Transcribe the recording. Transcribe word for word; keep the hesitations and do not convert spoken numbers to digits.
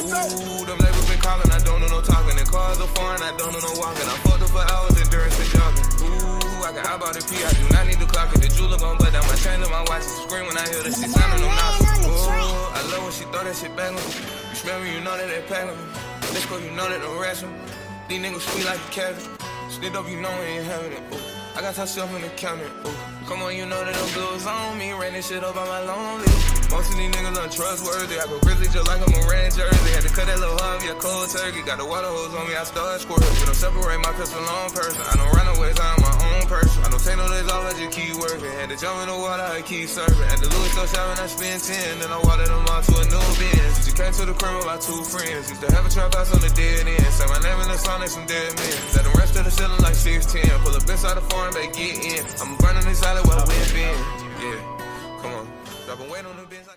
Ooh, them labels been calling, I don't do no talking. And cars are foreign, I don't do no walking. I fucked up for hours, endurance and jogging. Ooh, I got high body P, I do not need to clock it. The jeweler gon' butt down my chain and my watch. Scream when I hear the shit sounding them knocking. Ooh, I love when she throw that shit back on me. You smell me, you know that they pack on me. Let's go, you know that don't ration. These niggas sweet like a cabin. Stick up, you know we ain't having it. Ooh, I got myself in the cabinet. Ooh, come on, you know that them blues on me. Ran this shit up on my lonely. Most of these niggas untrustworthy. I go grizzly just like a Moran jersey. Had to cut that little hub, yeah, cold turkey. Got the water hose on me, I start squirting. But don't separate my pistol on person. I don't run away, I'm my own person. I don't take no days off, I just keep working. Had to jump in the water, I keep serving. At the Louis store shopping, I spend ten. Then I watered them all to a new Benz. She came to the crib with my two friends. Used to have a trap house on the dead end. Say my name in the song, like some dead men. Let them rest of the ceiling like six ten. Pull up inside the foreign, they get in. I'm burning this solid while we been. Yeah, come on. Dropping weight on the bench.